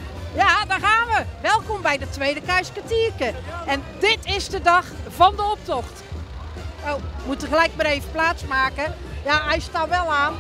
Ja, daar gaan we. Welkom bij de Tweede Keizerkwartierke. En dit is de dag van de optocht. Oh, we moeten gelijk maar even plaatsmaken. Ja, hij staat wel aan.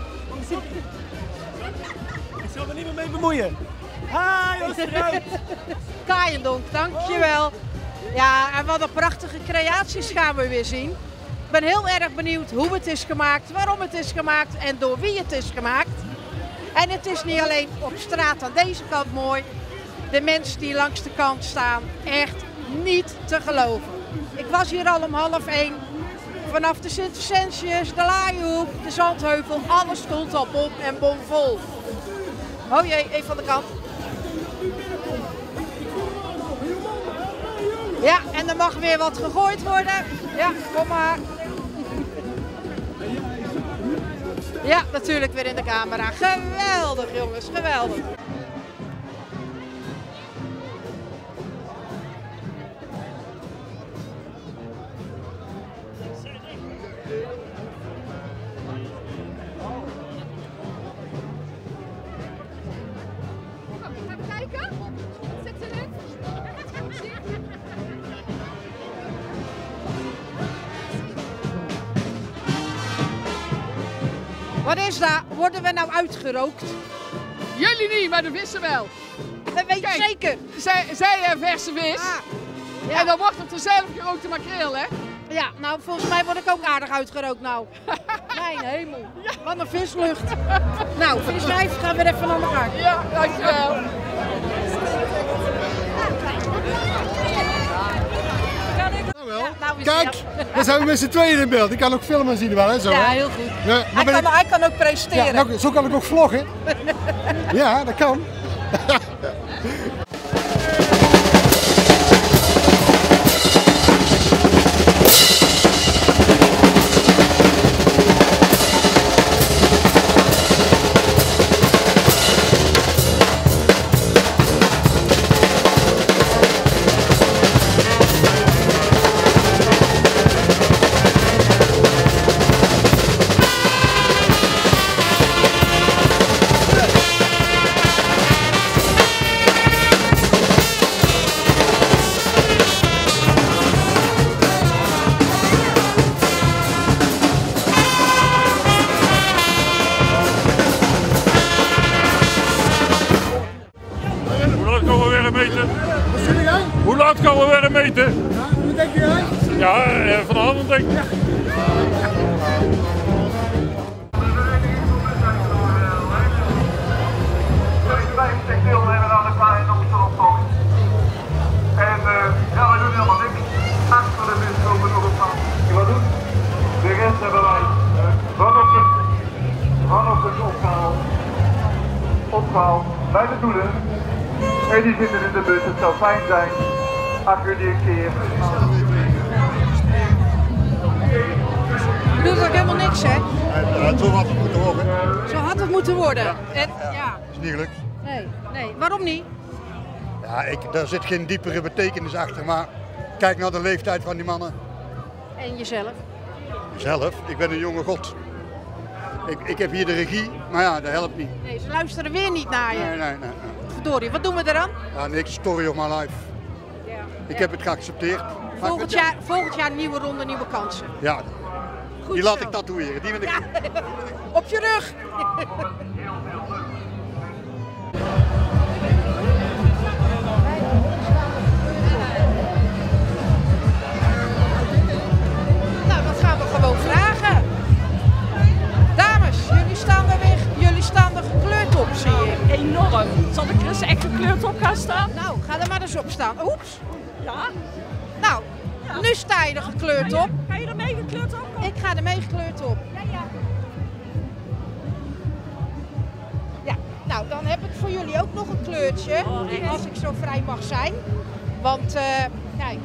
Ik zal er niet meer mee bemoeien. Hi, Oosterhout. Kaaiendonk, dankjewel. Ja, en wat een prachtige creaties gaan we weer zien. Ik ben heel erg benieuwd hoe het is gemaakt, waarom het is gemaakt en door wie het is gemaakt. En het is niet alleen op straat aan deze kant mooi. De mensen die langs de kant staan, echt niet te geloven. Ik was hier al om 12:30. Vanaf de Sint-Vicentius, de Laaienhoek, de Zandheuvel, alles stond al bom en bomvol. Oh jee, even van de kant. Ja, en er mag weer wat gegooid worden. Ja, kom maar. Ja, natuurlijk weer in de camera. Geweldig jongens, geweldig. Wat is dat? Worden we nou uitgerookt? Jullie niet, maar de vissen wel. Dat weet je zeker. Zij verse vis. Ja. En dan wordt het er zelf gerookte makreel, hè? Ja, nou volgens mij word ik ook aardig uitgerookt nou. Mijn hemel. Wat een vislucht. Nou, viswijf, gaan we weer even aan elkaar. Ja, dankjewel. Kijk, dan zijn we met z'n tweeën in beeld. Ik kan ook filmen zien wel, hè? Zo, Ja, hè? heel goed. Ja, Hij kan ook presenteren. ja, nou, zo kan ik ook vloggen. Ja, dat kan. Hoe laat gaan we weer meten? Ja, wat denk jij? Ja, vanavond denk ik. Deelnemen aan de kleine optocht. En ja, we doen helemaal niks. Achter de vis komen nog een paar. Wat doen? De rest hebben wij vanochtend opgehaald bij de doelen. En die zitten in de bus. Het zou fijn zijn als jullie een keer. Je doet ook helemaal niks, hè? Zo had het moeten worden. Zo had het moeten worden. Ja. En, ja. Is niet gelukt. Nee. Waarom niet? Ja, daar zit geen diepere betekenis achter, maar kijk naar de leeftijd van die mannen. En jezelf? Zelf, ik ben een jonge god. Ik heb hier de regie, maar ja, dat helpt niet. Nee, ze luisteren weer niet naar je. Nee. Verdorie, wat doen we eraan? Ja, niks, story of my life. Ja. Ik heb het geaccepteerd. Volgend jaar nieuwe ronde, nieuwe kansen. Ja, Goed die laat zo. ik tatoeëren. Die wil ik. Ja. Op je rug. Nou, dat gaan we gewoon vragen. Dames, jullie staan er gekleurd op, zie ik. Enorm. Zal ik er eens echt gekleurd op gaan staan? Nou, ga er maar eens op staan. Oeps. Ja. Nou, nu sta je er gekleurd op. Ga je er mee gekleurd op? Ik ga er mee gekleurd op. Ja. Ja, nou dan heb ik voor jullie ook nog een kleurtje, als ik zo vrij mag zijn. Want, kijk.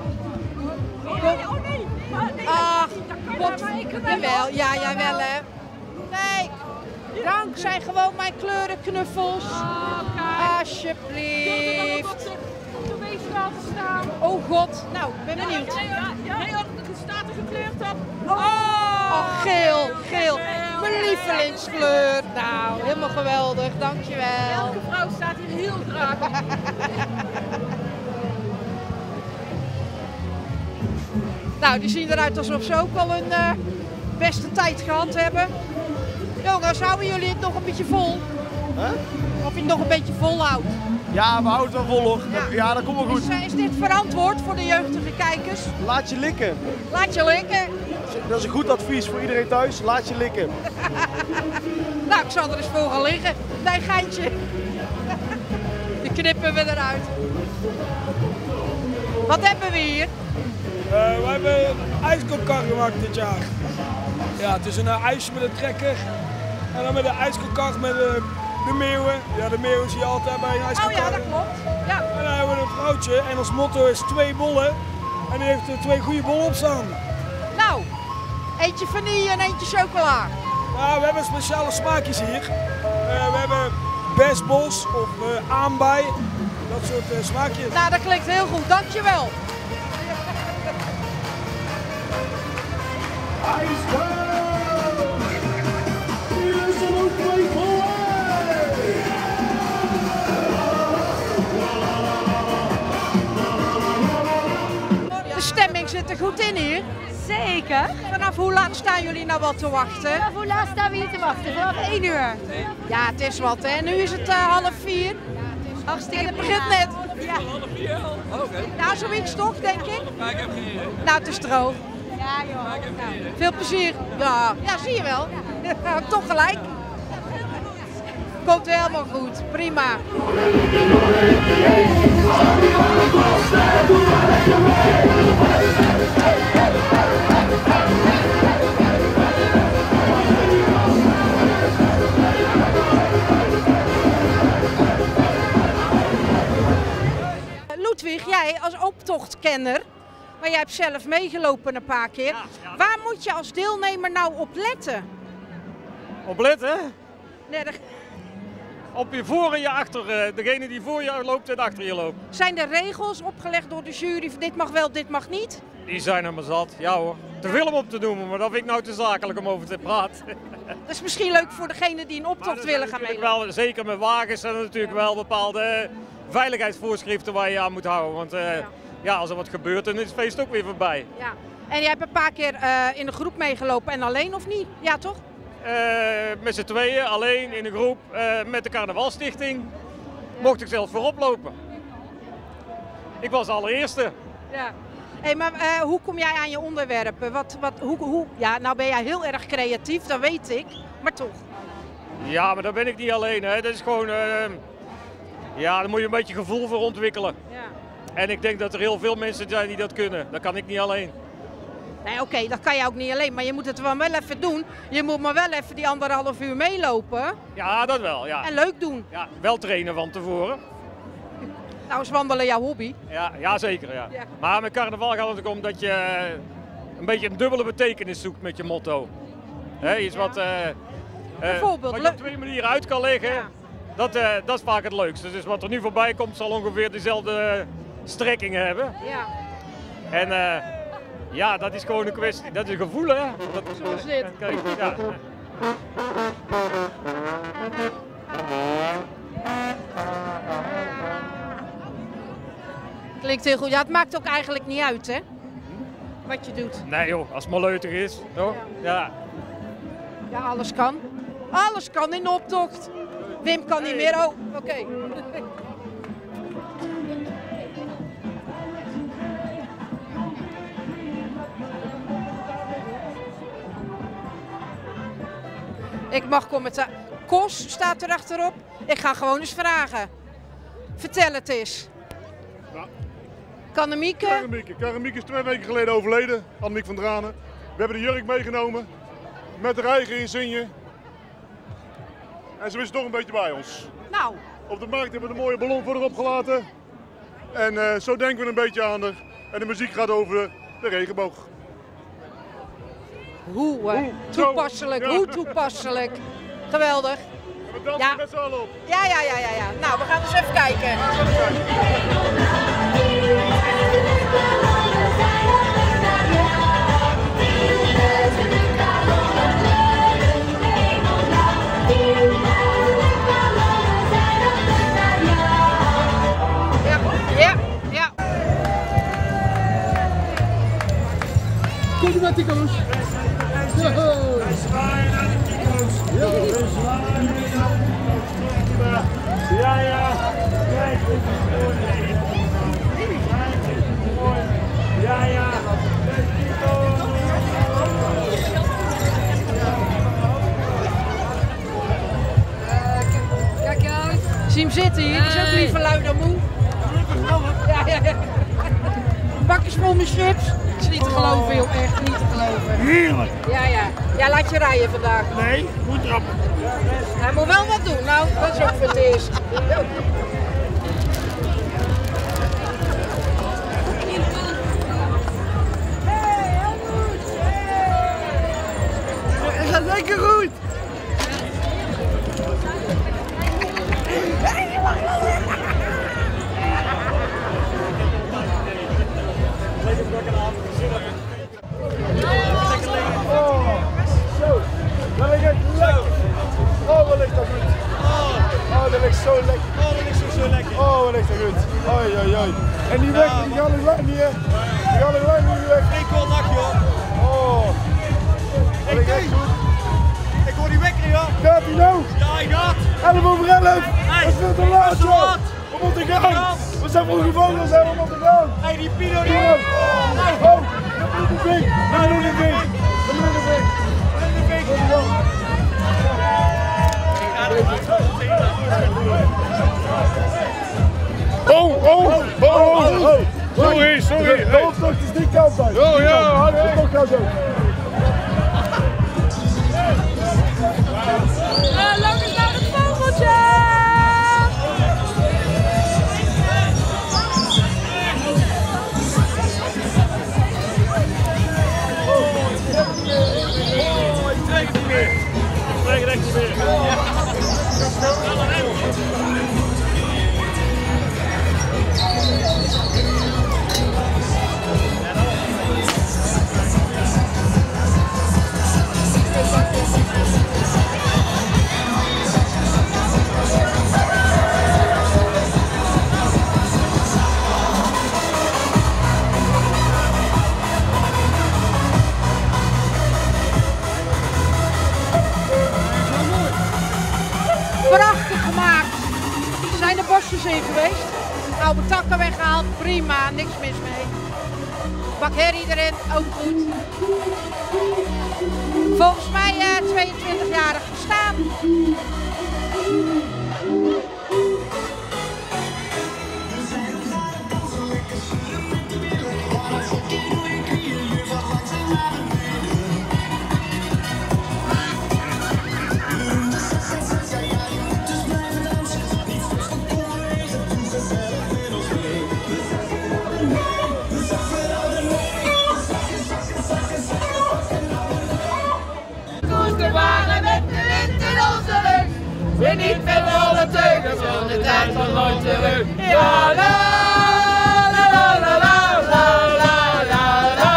Oh nee. Ach, jawel, ja, jawel hè. Nee, dank zijn gewoon mijn kleurenknuffels. Alsjeblieft. Op de weegschaal te staan. Oh, Oh god, nou, ik ben benieuwd. Nee, er staat er gekleurd op. Oh, geel, geel. Mijn lievelingskleur. Nou, helemaal geweldig, dankjewel. Elke vrouw staat hier heel graag op. Nou, die zien eruit alsof ze ook al een beste tijd gehad hebben. Jongens, houden jullie het nog een beetje vol? Of je het nog een beetje volhoudt? Ja, we houden het wel vol hoor. Ja, dat komt wel goed. Is dit verantwoord voor de jeugdige kijkers? Laat je likken. Laat je likken. Dat is een goed advies voor iedereen thuis. Laat je likken. Nou, ik zal er eens voor gaan liggen. Nee, geintje. Die knippen we eruit. Wat hebben we hier? We hebben een ijskopkar gemaakt dit jaar. Ja, het is een ijsje met een trekker. En dan met een ijskopkar met de meeuwen. Ja, de meeuwen zie je altijd bij een ijskopkar. Oh ja, dat klopt. Ja. En dan hebben we een vrouwtje en ons motto is 2 bollen. En die heeft er 2 goede bollen op staan. Nou, eentje vanille en eentje chocola. Ja, we hebben speciale smaakjes hier. We hebben besbos of aanbij. Dat soort smaakjes. Nou, dat klinkt heel goed. Dankjewel. De stemming zit er goed in hier. Zeker. Vanaf hoe laat staan jullie nou wat te wachten? Vanaf hoe laat staan we hier te wachten? Vanaf 1 uur. Ja, het is wat hè. Nu is het 3:30. Hartstikke Het begint net. Ja. Nou, zoiets toch, denk ik? Nou, het is droog. Ja joh. Veel plezier. Ja, ja, zie je wel. Toch gelijk. Komt helemaal goed. Prima. Ludwig, jij als optochtkenner, maar jij hebt zelf meegelopen een paar keer. Waar moet je als deelnemer nou op letten? Op letten? Nee, Op je voor en je achter. Degene die voor je loopt en achter je loopt. zijn er regels opgelegd door de jury? Dit mag wel, dit mag niet? Die zijn er maar zat. Ja hoor. Te veel om op te noemen, maar dat vind ik nou te zakelijk om over te praten. Dat is misschien leuk voor degenen die een optocht willen gaan meelopen. Wel, zeker met wagens zijn er natuurlijk wel bepaalde veiligheidsvoorschriften waar je aan moet houden. Want ja, als er wat gebeurt, dan is het feest ook weer voorbij. Ja. En jij hebt een paar keer in een groep meegelopen en alleen of niet? Ja, toch? Met z'n tweeën, alleen in een groep, met de Carnavalstichting, mocht ik zelf voorop lopen. Ik was de allereerste. Ja. Hey, maar hoe kom jij aan je onderwerpen? Ja, nou ben jij heel erg creatief, dat weet ik, maar toch. Ja, maar daar ben ik niet alleen. Hè. Dat is gewoon, ja, daar moet je een beetje gevoel voor ontwikkelen. Ja. En ik denk dat er heel veel mensen zijn die dat kunnen. Dat kan ik niet alleen. Nee, oké, dat kan je ook niet alleen, maar je moet het wel even doen. Je moet maar wel even die 1,5 uur meelopen. Ja, dat wel. Ja. En leuk doen. Ja, wel trainen van tevoren. Nou is wandelen jouw hobby. Ja, zeker. Ja. Ja. Maar met carnaval gaat het ook om dat je een beetje een dubbele betekenis zoekt met je motto. Hè, iets wat, Bijvoorbeeld, wat je op 2 manieren uit kan leggen, Ja. dat is vaak het leukste. Dus wat er nu voorbij komt zal ongeveer dezelfde strekking hebben. Ja. En ja, dat is gewoon een kwestie, dat is een gevoel hè. Zoals dit. Kijk, ja. Klinkt heel goed. Ja, het maakt ook eigenlijk niet uit, hè? Wat je doet. Nee joh, als het maar leutig is, toch? Ja. Ja, alles kan. Alles kan in de optocht. Wim kan niet meer. Oh, oké. Ik mag commentaar. Kos staat er achterop. Ik ga gewoon eens vragen. Vertel het eens. Ja. Kannemieke? Karremieke is 2 weken geleden overleden, Annemiek van Dranen. We hebben de jurk meegenomen, met haar eigen insigne. En ze is toch een beetje bij ons. Nou. Op de markt hebben we een mooie ballon voor haar opgelaten. En zo denken we een beetje aan haar. En de muziek gaat over de regenboog. Hoe toepasselijk, Ja. hoe toepasselijk. Geweldig. We dansen met z'n allen op. Ja. Nou, we gaan eens even kijken. gaat die Koos. Ja, ja. Ja, ja. Kijk uit. Zie hem zitten hier, die is ook liever lui dan moe. Ja. Bakjes vol met chips. Het is niet te geloven, joh, echt niet te geloven. Heerlijk. Ja, laat je rijden vandaag. Nee, moet erop. Hij moet wel wat doen, nou, dat is ook voor het eerst. Het gaat lekker goed. Zo, dat ligt echt lekker. Oh, wat ligt dat goed. Oh, dat ligt zo lekker. Oh, dat ligt zo lekker. Oh, wat ligt dat goed. Oi, oi, oi. En die weg, die gaan er lang niet, hè. Die gaan er lang niet weg. Ik wil nacht, joh. Oh. Dat ligt echt goed. Ik hoor die wekker, joh. Gaat die nou? Ja, hij gaat. 11 over 11. Hey, Dat is veel te laat, dat is te joh. laat. We moeten gaan. We zijn vroeg gevangen, zijn we moeten gaan. Hey, die Pino die... Oh, dat moet de bik. Dat moet de bik. Dat moet de bik. Oh. Sorry. De optocht is die kant uit. Oh ja, de optocht gaat zo. Lang is naar het vogeltje! Ik trek het niet meer. Ik trek het echt niet meer. Prachtig gemaakt. Er zijn de bosjes in geweest. Oude takken weggehaald, prima, niks mis mee. Bak herrie erin, ook goed. Volgens mij 22-jarig bestaan. De waren met de wind in onze rug. Weer niet met alle teugen van de tijd van nooit terug. Ja, la la la la la la la la la.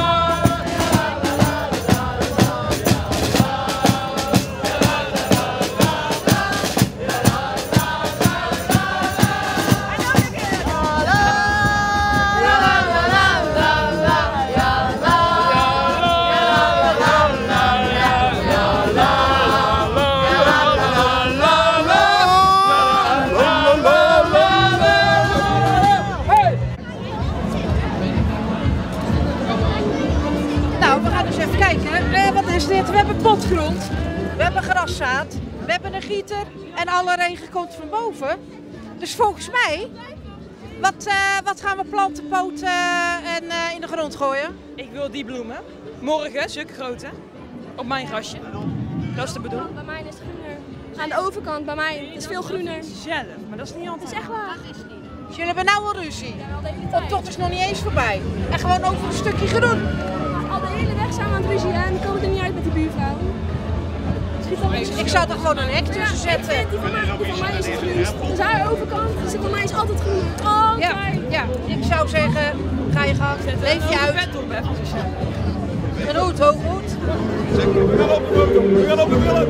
Nou, we gaan dus even kijken. Wat is dit? We hebben potgrond, we hebben graszaad, we hebben een gieter en alle regen komt van boven. Dus volgens mij, wat gaan we planten, poten en in de grond gooien? Ik wil die bloemen. Morgen, zulke grote. Op mijn grasje. Dat is de bedoeling. Bij mij is het groener. Aan de overkant, bij mij is het veel groener. Zelf, maar dat is niet altijd. Dat is echt waar. Dus jullie hebben nou al ruzie. Optocht is nog niet eens voorbij. En gewoon over een stukje groen. Al de hele weg zijn we aan het ruzie en dan komen we er niet uit met de buurvrouw. Ik zou er gewoon een hek tussen zetten. Die van mij is het groenst. Dus haar overkant, dus van mij is altijd groen. Altijd. Ja, ik zou zeggen, ga je gang, leef je uit. Een hoed, hoog hoed. We gaan op de willen.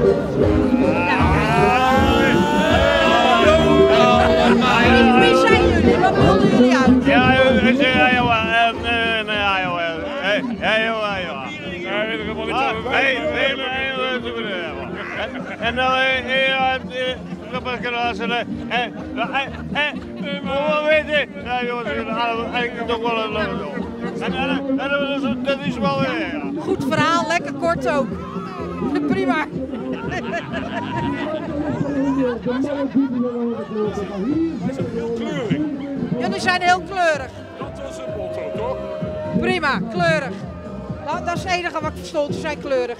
Wie zijn jullie? Wat wilden jullie uit? Ja, Dat is wel Goed verhaal, lekker kort ook. Prima. Jullie zijn heel kleurig. Dat was een motto, toch? Prima, kleurig. Nou, dat is het enige wat ik verstond, ze zijn kleurig.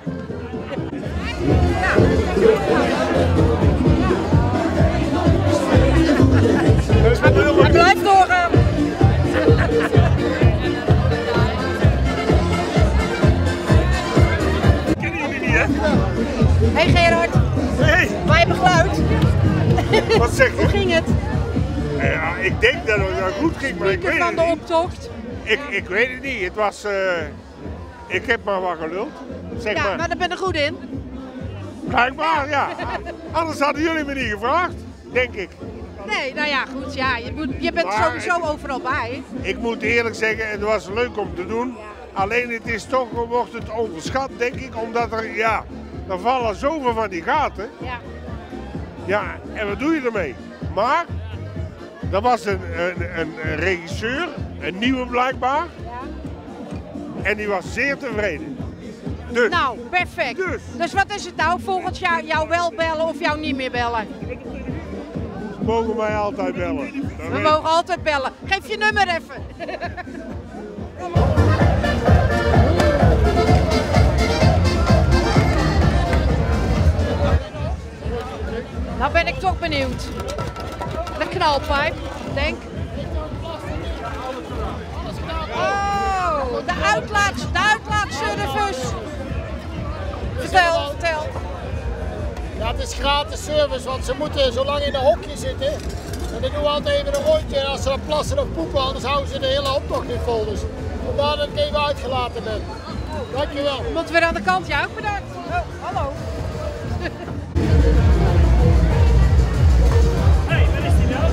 Hij blijft doorgaan. Kennen jullie niet, hè? Hey Gerard. Hey. Wij hebben geluid. Wat zeg je? Hoe ging het? Ja, ik denk dat het goed ging, maar ik weet van het de niet. optocht. Ik weet het niet. Het was... ik heb maar wat geluld. Zeg Ja, maar. maar daar ben je goed in. Blijkbaar, ja. Anders hadden jullie me niet gevraagd, denk ik. Nee, nou ja, goed. Ja, je bent Maar sowieso overal bij. Ik moet eerlijk zeggen, het was leuk om te doen. Alleen het is toch, wordt het onderschat, denk ik, omdat er, ja, er vallen zoveel van die gaten. Ja. Ja, en wat doe je ermee? Maar, er was een regisseur, een nieuwe blijkbaar. En die was zeer tevreden. Dus. Nou, perfect. Dus wat is het nou? Volgend jaar jou wel bellen of jou niet meer bellen? Ze mogen mij altijd bellen. We mogen altijd bellen. Geef je nummer even. Nou ben ik toch benieuwd. De knalpijp, denk. Oh, de uitlaatservice. Vertel. Ja, het is gratis service, want ze moeten zo lang in een hokje zitten. En dan doen we altijd even een rondje en als ze dan plassen of poepen, anders houden ze de hele optocht niet vol. Dus vandaar dat ik even uitgelaten ben. Dankjewel. Iemand weer aan de kant, ja, ook bedankt. Oh, hallo. Hey, waar is die nou?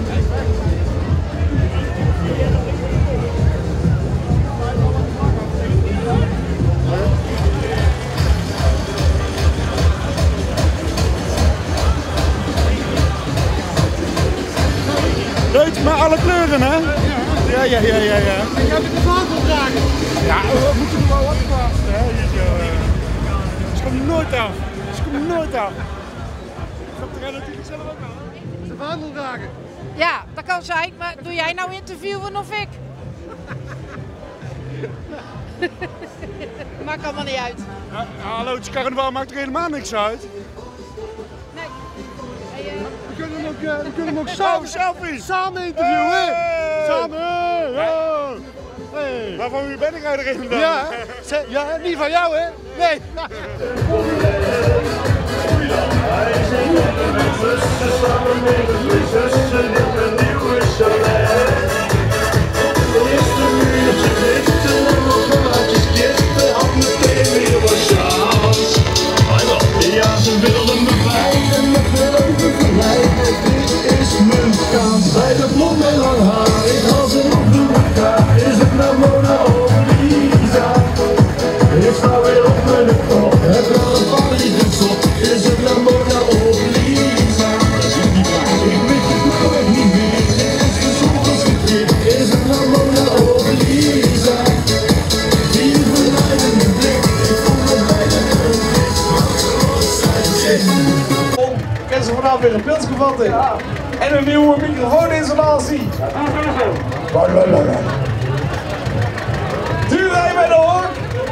Leuk, met alle kleuren, hè? Ja. Ik heb het de vagel dragen. Ja, we moeten er wel oppassen, hè? Ze komt nooit af. Dat gaat natuurlijk zelf ook wel, hè? De vagel dragen. Ja, dat kan zijn, maar doe jij nou interviewen of ik? Maakt allemaal niet uit. Hallo, het carnaval maakt er helemaal niks uit. Nee. We kunnen hem ook samen interviewen, hè? Samen, hey. Waarvan wie ben ik eigenlijk dan? Ja, niet van jou, hè? Nee. Ja, ze willen me bijten, me willen me verleiden. Dit is mijn kans. Bij de blond met lang haar, ik haal ze op de elkaar. Is het nou Mona of Lisa? Ik sta weer op mijn kop, heb wel een paar liedjes op. Is het nou Mona of Lisa? Dat is niet waar, ik weet het nou echt niet meer. Dit is gezond als verkeerd. Is het nou Mona of Lisa? Die verleiden me blik, ik voel me bijna een blik. Ik heb ze vanavond weer een pils gevat en een nieuwe microfooninstallatie. Duur jij bij de hoor?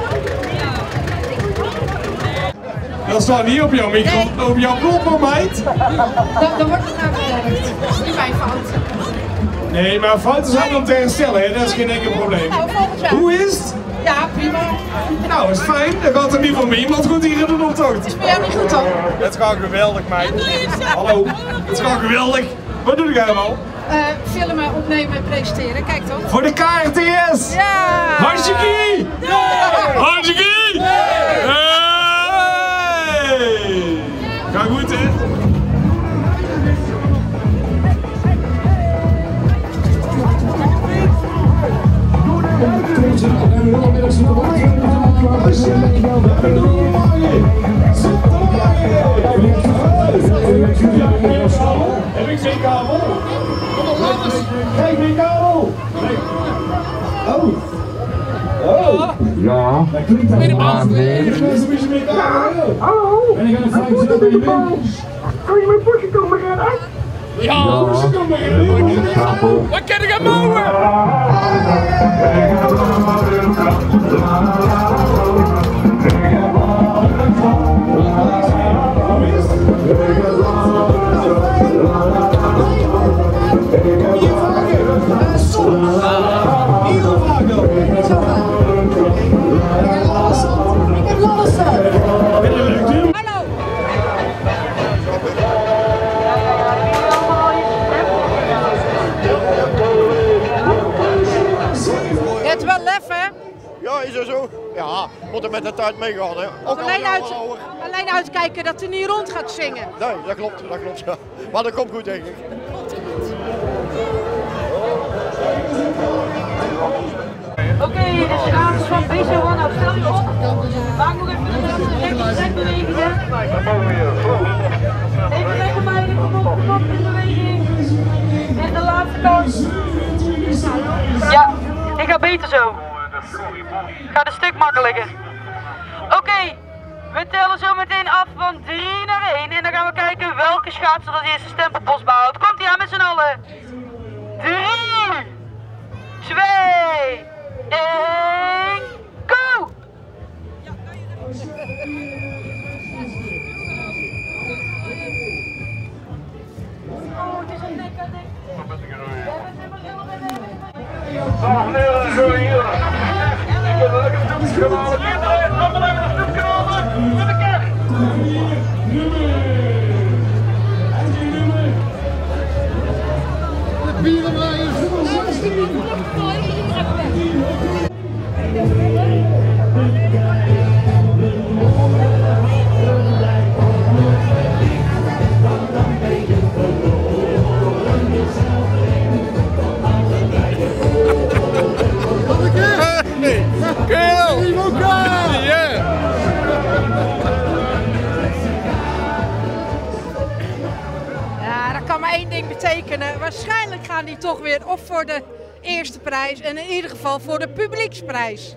Dat staat niet op jouw micro, op jouw klopper, meid. Dan wordt het nou gewerkt. Dat is niet mijn fout. Nee, maar fouten zijn om te herstellen, hè? Dat is geen enkel probleem. Nou, volgend jaar. Hoe is het? Ja, prima. Nou, is fijn. Dan gaat er niet van me iemand goed hier in de optocht. Is bij jou niet goed dan? Het gaat geweldig, meid. Hallo, het gaat geweldig. Wat doe jij allemaal? Filmen, opnemen en presenteren. Kijk toch. Voor de KRTS! Ja! Hartstikke! Hartstikke! Hey! Gaat goed, hè? Zit er maar in! Kijk weer, Karel! Oh! Oh! Ja. Dat klinkt allemaal. Ik ben zo'n beetje mee Karel. Hallo! En ik ga een vraag stellen bij je winkels. Kan je mijn potje komen redden? Ja, potje komen redden. Wat kan ik aan mouwen? Ja, is er zo. Ja, moet er met de tijd meegaan. Hè. Ook alleen uitkijken dat hij niet rond gaat zingen. Nee, dat klopt. Ja. Maar dat komt goed, denk ik. Oké, de schaatsers van BC1, nou stel je op. Maak nog even de laatste trekbewegingen. Even lekker meiden, kom op in beweging. Dit is de laatste kans. Ja, ik ga beter zo. Gaat een stuk makkelijker. Oké, we tellen zo meteen af van 3 naar 1 en dan gaan we kijken welke schaatser als eerste stempelpost behoudt. Komt ie aan met z'n allen. 3, 2, 1, go! Oh, het is een nek aan nek. Oh, nee, zo hier. Ik heb lekker stukjes genomen. Kom maar even een stukje genomen. Met de kerk. De bieren waaien. Ja, dat kan maar één ding betekenen. Waarschijnlijk gaan die toch weer of voor de eerste prijs en in ieder geval voor de publieksprijs.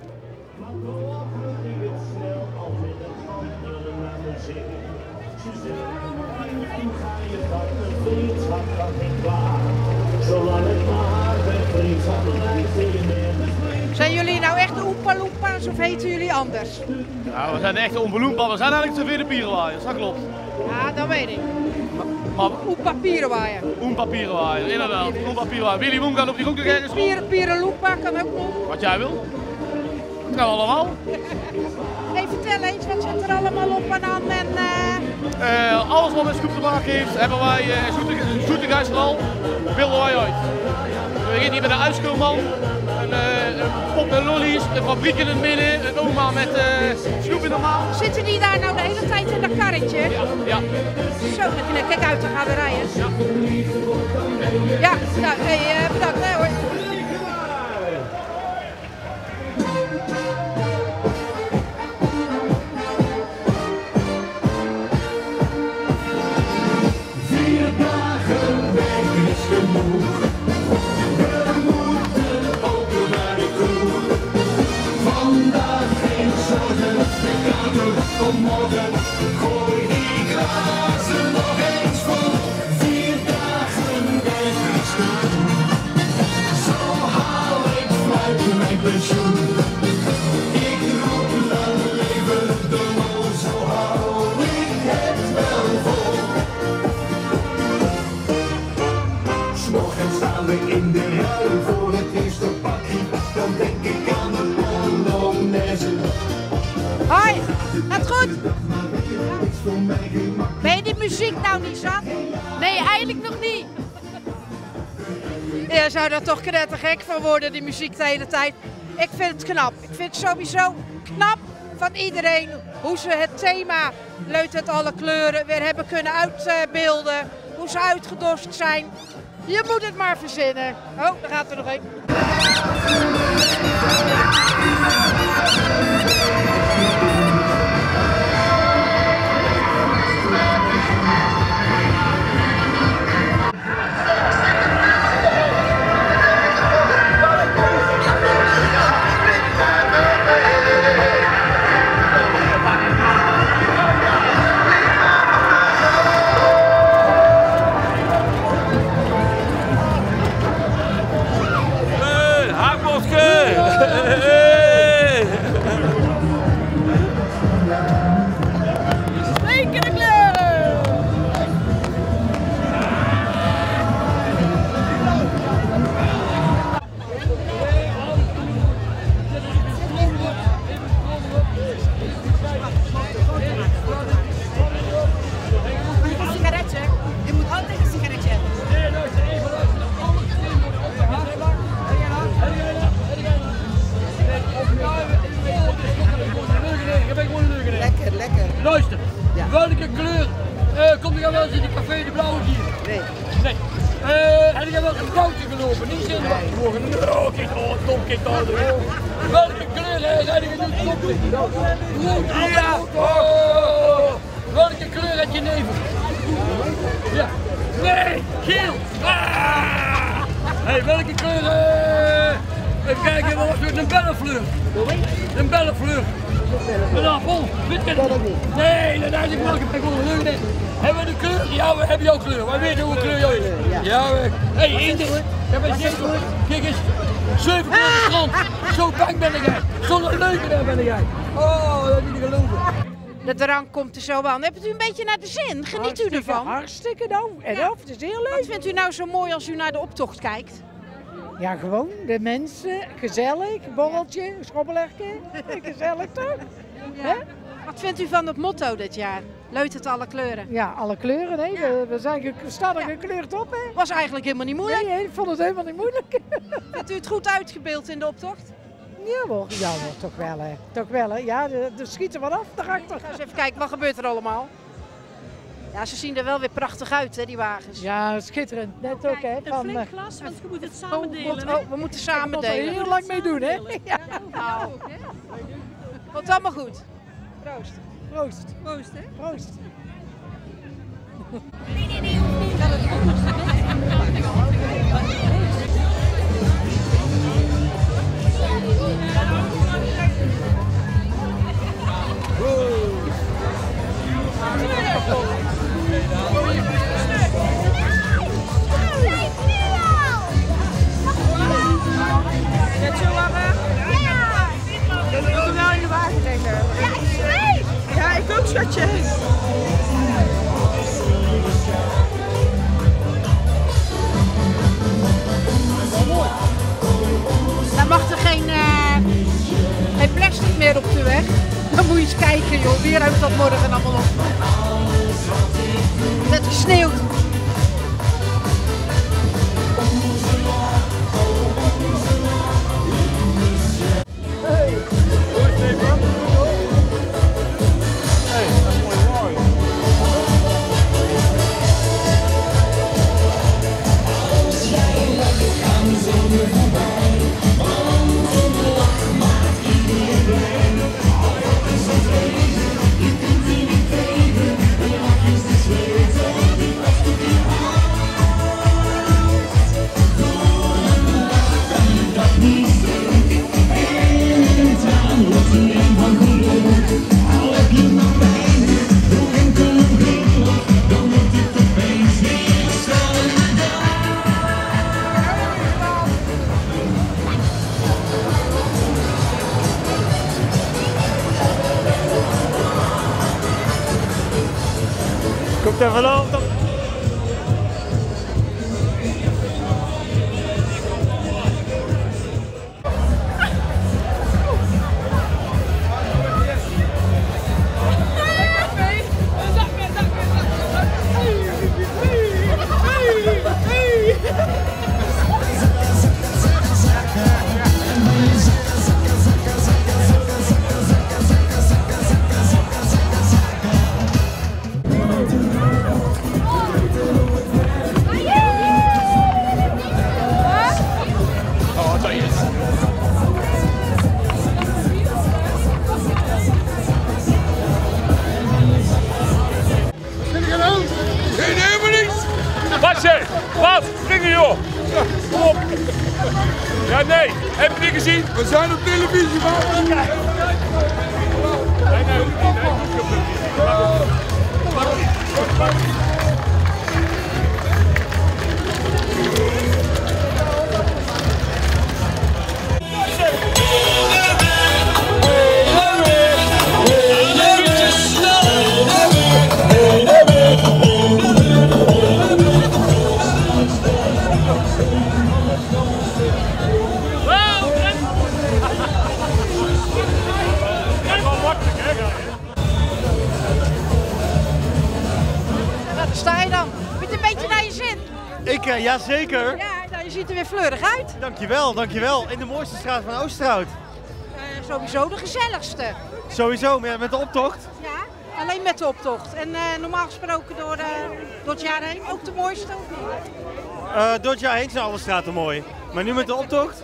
Zijn jullie nou echt de Oompa Loompas of heten jullie anders? Nou, we zijn de echte Oompa Loompa, we zijn eigenlijk de Pierenwaaiers, dat klopt. Ja, dat weet ik. Maar Oompa Pierenwaaier. Oompa Pierenwaaier, inderdaad. Oompa Pierenwaaier. Willy Wonka op die ook nog ergens rond. Pierenloompa kan ook nog. Wat jij wil. Het kan allemaal. Hey, vertel eens, wat zit er allemaal op en aan? Alles wat met scoop te maken heeft, hebben wij zoetigheidslal, wilden wij uit. We beginnen hier met een ijskoolman, een pop met lollies, een fabriek in het midden, een oma met snoep in de maal. Zitten die daar nou de hele tijd in dat karretje? Ja. Zo, kijk uit, dan gaan we rijden. Ja, nou, hey, bedankt hè, hoor. Kom morgen, gooi die glazen nog eens vol. 4 dagen weg is te doen. Zo haal ik fluit mijn pensioen. Ik roep lang leven de mol, zo hou ik het wel vol. 'S Morgens staan we in de rij voor het eerste pakje. Dan denk ik aan de Polonaise. Hoi, gaat goed? Ben je die muziek nou niet zat? Nee, eigenlijk nog niet. Je zou daar toch knettergek van worden, die muziek de hele tijd. Ik vind het knap. Ik vind het sowieso knap van iedereen hoe ze het thema Leut uit alle kleuren weer hebben kunnen uitbeelden. Hoe ze uitgedost zijn. Je moet het maar verzinnen. Oh, daar gaat er nog een. lopen niet zenuwachtig worden. Oh, kijk, Tom, kijk daar. Welke kleur heb je nu toppen? Rood, ja. Oh. Welke kleur heb je neven? Ja. Nee, geel. Ah. Hey, welke kleur? Even kijken, wat was het? Een bellenfleur. Een bellenfleur. Een appel. Weet je dat? Nee, dat is ik welke gewoon een leuk. Hebben we de kleur? Ja, we hebben jouw kleur. We weten hoe kleur jij is. Ja, we. Hé, eentje. Kijk eens. 7 kleuren strand. Zo bang ben jij. Zo'n leuke ben jij. Oh, dat is niet te geloven. De drank komt er zo aan. Hebt u een beetje naar de zin? Geniet u ervan? Hartstikke nou. En Ja. het is heel leuk. Wat vindt u nou zo mooi als u naar de optocht kijkt? Ja, gewoon de mensen, gezellig, borreltje, schobbelertje, gezellig toch? Ja. Wat vindt u van het motto dit jaar? Leut het alle kleuren? Ja, alle kleuren, hè? We staan er gekleurd op, hè? Was eigenlijk helemaal niet moeilijk. Nee, ik vond het helemaal niet moeilijk. Vindt u het goed uitgebeeld in de optocht? Ja hoor, toch wel, hè. Toch wel, hè. Ja, er schiet er wat af daarachter. Ga eens even kijken, wat gebeurt er allemaal? Ja, ze zien er wel weer prachtig uit, hè, die wagens. Ja, schitterend. Net ook, hè. Een flink glas, want je moet het samen delen. Oh, we moeten samen delen. Er heel lang mee doen, hè. Ja. Nou, komt allemaal goed. Proost. Proost. Proost, hè? Proost. Net zo lang, hè? Ja! Ik moet wel in de wagen leggen. Ja, ik ook, schatje. Dan mag er geen plastic meer op de weg. Dan moet je eens kijken, joh. Wie ruimt dat morgen allemaal op? Net gesneeuwd. Komt er vanaf. Wat? Springen joh! Kom op! Ja, nee, heb je niet gezien? We zijn op televisie, man! Jazeker. Ja, nou, je ziet er weer fleurig uit. Dankjewel, dankjewel. In de mooiste straat van Oosterhout. Sowieso de gezelligste. Sowieso, maar met de optocht? Ja, alleen met de optocht. En normaal gesproken door het jaar heen ook de mooiste. Door het jaar heen zijn alle straten mooi. Maar nu met de optocht?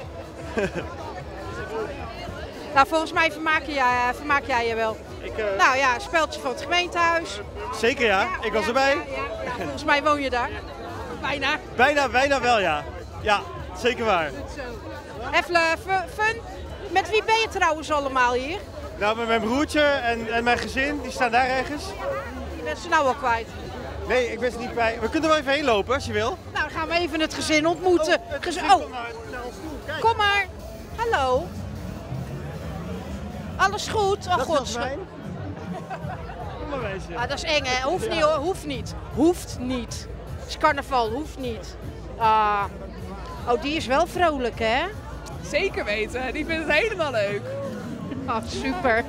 Nou, volgens mij vermaak jij je wel. Nou ja, een speldje van het gemeentehuis. Zeker ja, ik was erbij. Ja, volgens mij woon je daar. Bijna. Bijna wel ja. Ja, zeker waar. Even fun. Met wie ben je trouwens allemaal hier? Nou, met mijn broertje en mijn gezin, die staan daar ergens. Je bent ze nou al kwijt. Nee, ik ben ze niet kwijt. We kunnen er wel even heen lopen als je wil. Nou, dan gaan we even het gezin ontmoeten. Kom maar. Hallo. Alles goed? Oh god. Ah, dat is eng hè. Hoeft niet hoor. Hoeft niet. Het is carnaval, hoeft niet. Oh, die is wel vrolijk hè? Zeker weten, die vindt het helemaal leuk. Ah, super.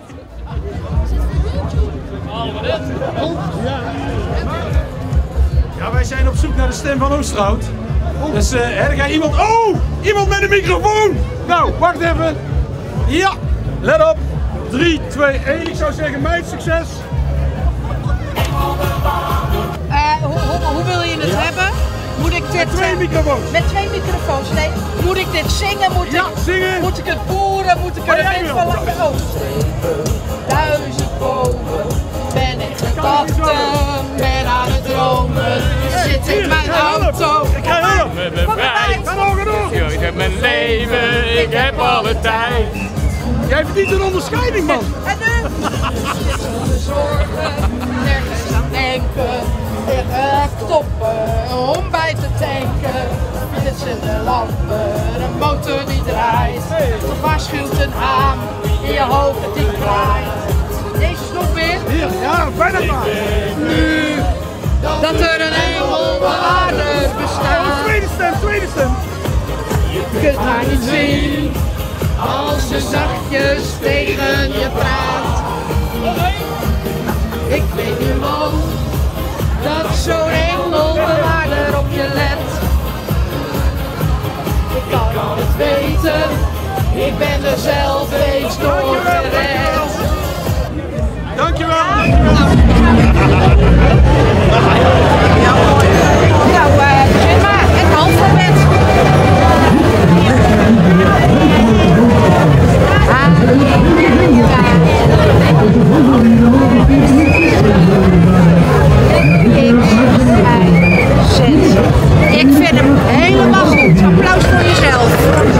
Ja, wij zijn op zoek naar de stem van Oosterhout. Dus er gaat iemand... Oh! Iemand met een microfoon! Nou, wacht even. Ja, let op. 3, 2, 1. Ik zou zeggen, mijn succes. Hoe wil je het hebben? Moet ik dit, met 2 microfoons. Met 2 microfoons, nee. Moet ik dit zingen? Zingen. Moet ik het voeren? Moet ik er een van laten gaan? 1000 boven ben ik gedachten, ben aan het dromen. Zit in mijn auto. Ik krijg hulp. Met mijn vrijheid. Ik heb mijn leven, ik heb alle tijd. Jij verdient een onderscheiding, man. En nu? Zit zonder zorgen, nergens aan denken. Stoppen om bij te tanken. Fiets in de lampen, een motor die draait. Waarschuwt een haan in je hoofd dat die draait. Deze is nog weer. Hier, ja, bijna klaar. Nu dat er een hemelbewaarder bestaat. Tweede stem. Je kunt haar niet zien als ze zachtjes tegen je praat. Ik weet nu ook dat zo'n hemelbewaarder op je let. Ik kan het weten, ik ben er zelf eens door gered. Dankjewel. Nou, begin maar, het alfabet. Ik vind hem helemaal goed. Applaus voor jezelf.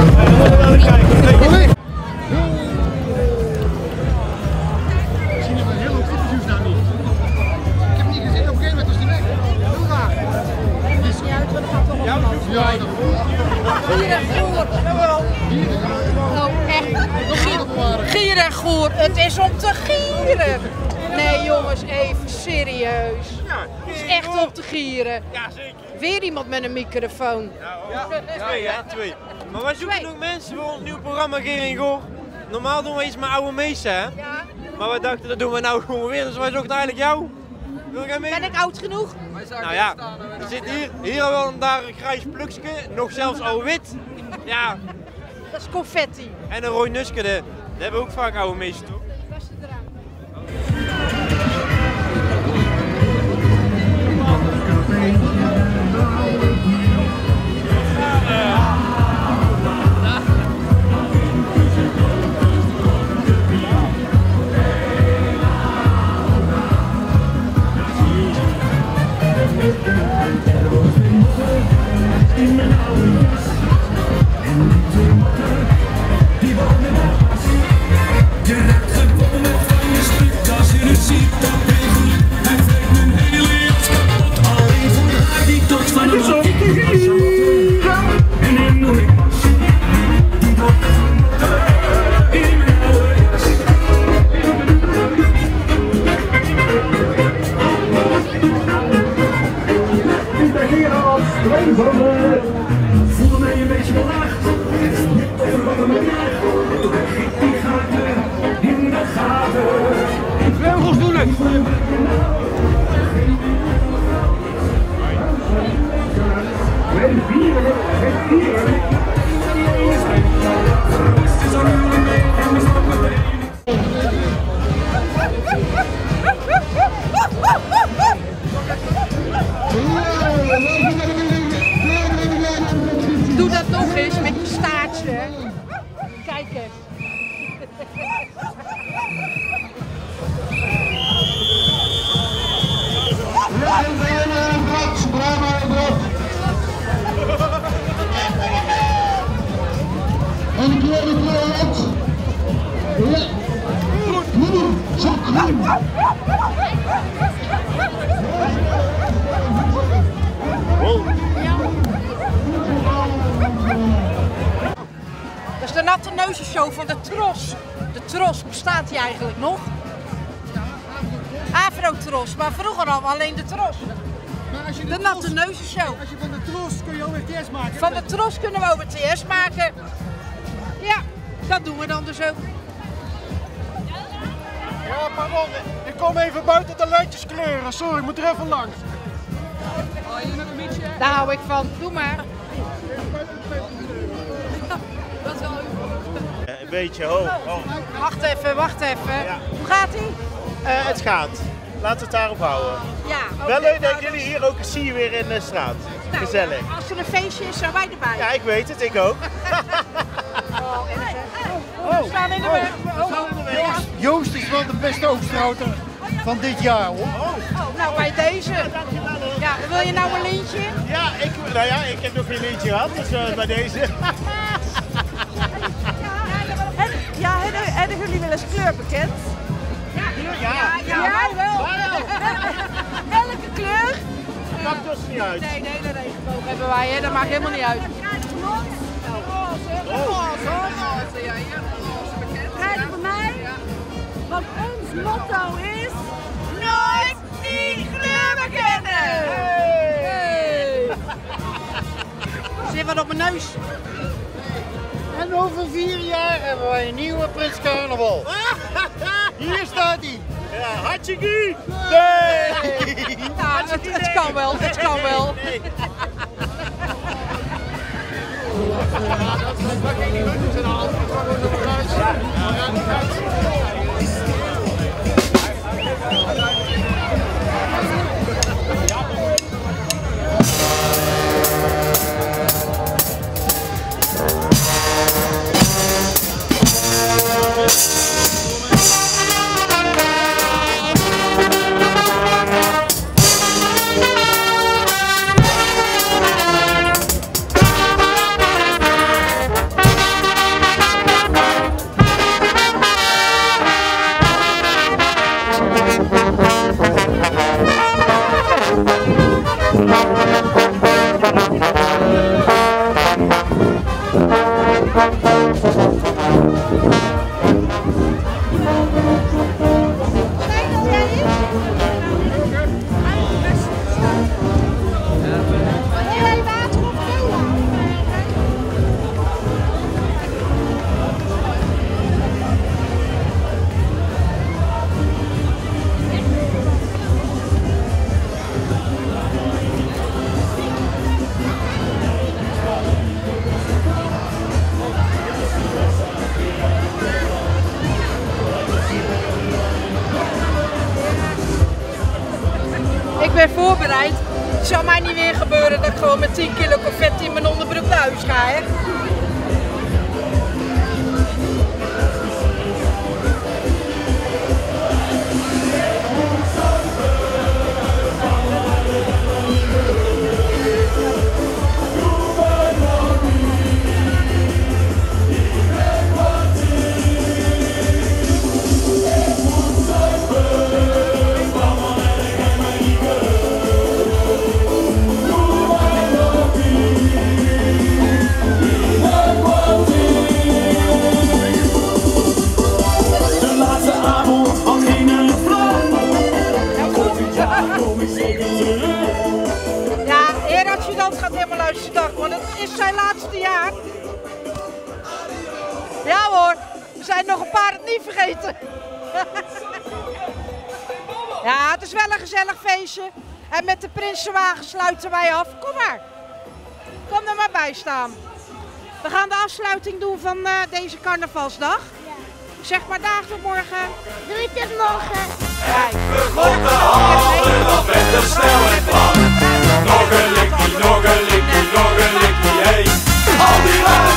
Gier en goer, het is om te gieren. Nee jongens, even serieus. Het is echt om te gieren. Ja, zeker. Weer iemand met een microfoon. Ja, 2. Maar wij zoeken nog mensen voor ons nieuw programma Geer en Goor. Normaal doen we iets met oude meesten, hè? Ja. Maar wij dachten, dat doen we nou gewoon weer. Dus wij zochten eigenlijk jou. Wil jij mee? Ben ik oud genoeg? Nou ja, er zit hier wel en daar een grijs plukje, nog zelfs al wit. Ja. Dat is confetti. En een rooi nuske, dat hebben we ook vaak oude meesten, toch? Dat is het eraan. Voelde mij een beetje belaagd. Niet over wat er me krijgt. Toen ging die gaten in de gaten. Vleugels doen het. is met je staartje. Kijk eens. En een keer uit. Ja. Dat is de natte neuzenshow van de Tros. De Tros, bestaat die eigenlijk nog? Afro-Tros, maar vroeger al alleen de Tros. De natte neuzenshow. Als je van de Tros kun je ORTS maken. Van de Tros kunnen we ORTS maken. Ja, dat doen we dan dus ook. Ja, pardon. Ik kom even buiten de lijntjes kleuren. Sorry, ik moet er even langs. Daar hou ik van. Doe maar. Een beetje hoog. Wacht even, wacht even. Ja. Hoe gaat ie? Het gaat. Laten we het daarop houden. Ja. Wel leuk dat jullie hier ook eens zien weer in de straat. Nou, Gezellig. Als er een feestje is, zijn wij erbij. Ja, ik weet het. Ik ook. We staan in de weg. Joost is wel de beste oogstrouter van dit jaar, hoor. Nou, bij deze. Ja, wil je nou een lintje? Ja, ik heb nog geen lintje gehad, dus bij deze. Ja, hebben jullie wel eens kleur bekend? Ja, wel. Welke kleur? Maakt dus niet uit. Nee, de hele regenboog hebben wij, hè. Dat maakt helemaal niet uit. Roze, ja, hier roze bekend. Kijk voor mij. Want ons motto is... Nooit niet kleur bekennen! Hey. Zit wat op mijn neus. En over 4 jaar hebben wij een nieuwe Prins Carnaval. Hier staat hij. Ja, hartstikke. Nee! Ja, het kan wel, het kan wel. Nee. Ik ben voorbereid. Het zal mij niet weer gebeuren dat ik gewoon met 10 kilo confetti in mijn onderbroek naar huis ga, hè. Ja, heer adjudant gaat helemaal uit zijn dak, want het is zijn laatste jaar. Ja hoor, we zijn nog een paar het niet vergeten. Ja, het is wel een gezellig feestje. En met de Prinsenwagen sluiten wij af. Kom maar. Kom er maar bij staan. We gaan de afsluiting doen van deze carnavalsdag. Zeg maar dag tot morgen. Doei tot morgen. Kijk. Begon te halen, dan werd er snel en van. Nog een likkie, nog een likkie, nog een likkie, hey. al die